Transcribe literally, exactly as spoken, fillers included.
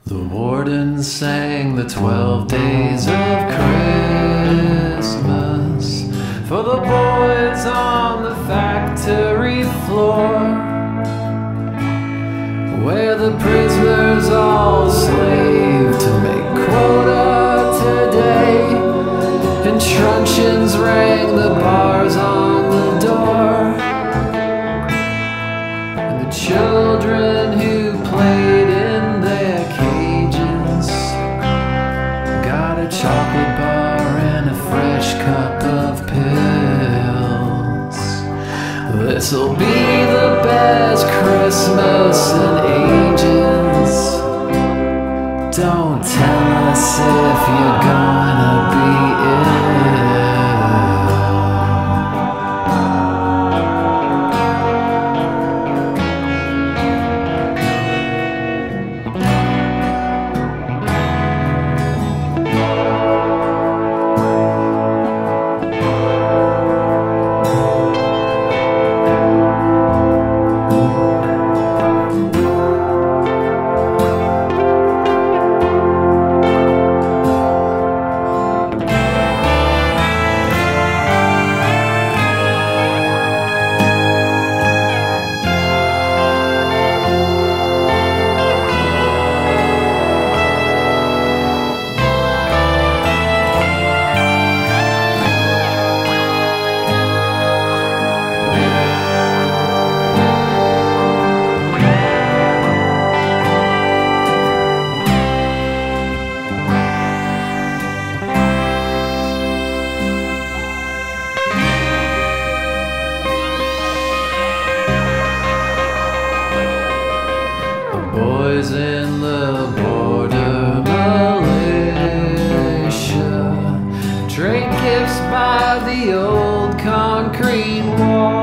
The warden sang the twelve days of Christmas for the boys on the factory floor, where the prisoners all slave to make quota today, and truncheons rang the bars on the door, and the children who played in their cages got a chocolate bar and a fresh cup of pills. This'll be the best Christmas in ages. Don't tell us if you're gonna be boys in the border militia trade gifts by the old concrete wall.